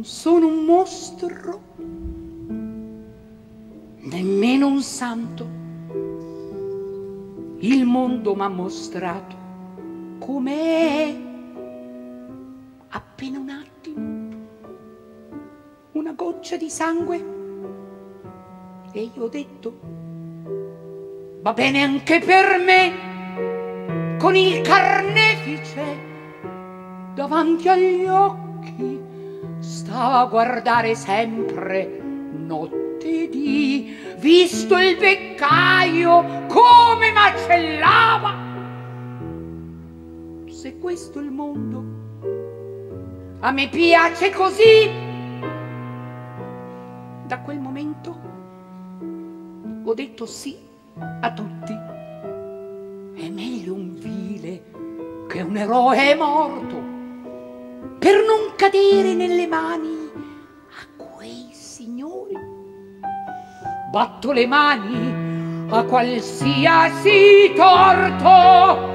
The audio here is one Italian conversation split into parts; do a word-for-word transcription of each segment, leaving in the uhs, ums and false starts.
Non sono un mostro, nemmeno un santo. Il mondo m'ha mostrato com'è. Appena un attimo, una goccia di sangue, e io ho detto: va bene anche per me. Con il carnefice davanti agli occhi stava a guardare sempre notte e dì, visto il beccaio come macellava. Se questo è il mondo, a me piace così. Da quel momento ho detto sì a tutti. È meglio un vile che un eroe morto, per non cadere nelle mani a quei signori. Batto le mani a qualsiasi torto.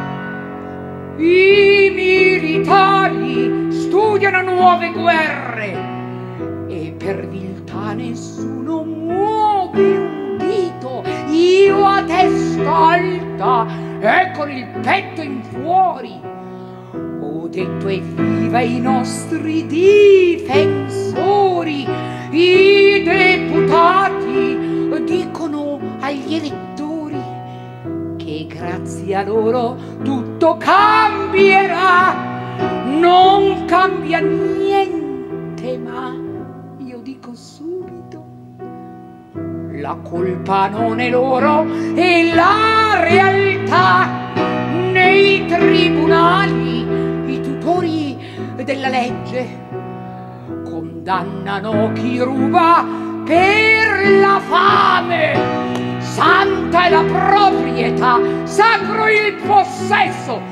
I militari studiano nuove guerre e per viltà nessuno muove un dito. Io a testa alta e con il petto in fuori ho detto: evviva i nostri difensori. I deputati dicono agli elettori che grazie a loro tutto cambierà. Non cambia niente, ma io dico subito: la colpa non è loro, è la realtà. Nei tribunali i tutori della legge condannano chi ruba per la fame. Santa è la proprietà, sacro il possesso.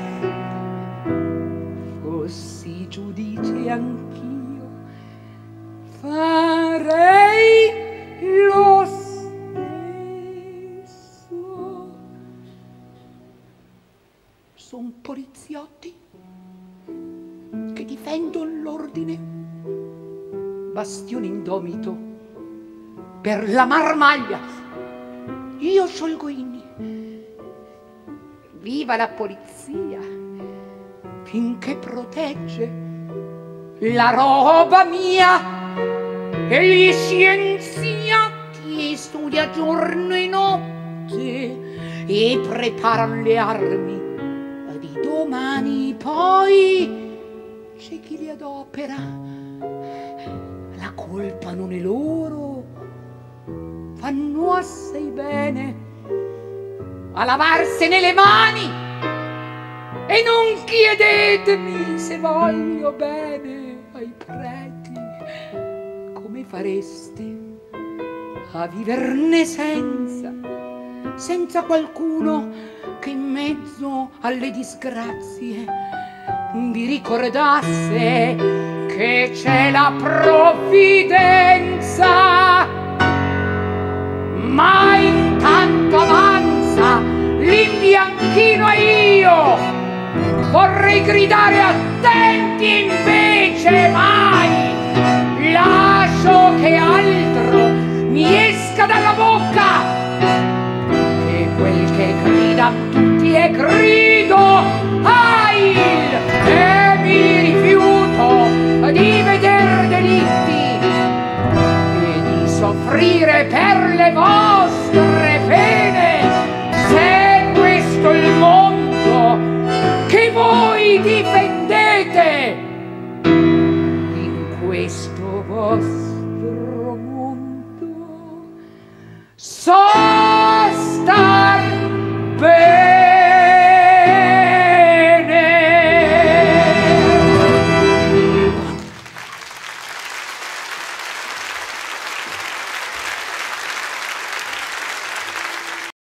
Fossi giudice anch'io, farei lo stesso. Son poliziotti che difendono l'ordine, bastione indomito per la marmaglia. Io sciolgo inni. Viva la polizia, finché protegge la roba mia. E gli scienziati studia giorno e notte e preparano le armi di domani. Poi c'è chi li adopera. La colpa non è loro. Fanno assai bene a lavarsene le mani. E non chiedetemi se voglio bene ai preti. Come fareste a viverne senza, senza qualcuno che in mezzo alle disgrazie vi ricordasse che c'è la provvidenza? Ma intanto avanza l'imbianchino e io vorrei gridare: attenti invece, mai lascio che altro mi esca dalla bocca, che quel che grida tutti è grido Heil, e mi rifiuto di veder delitti e di soffrire per le volte.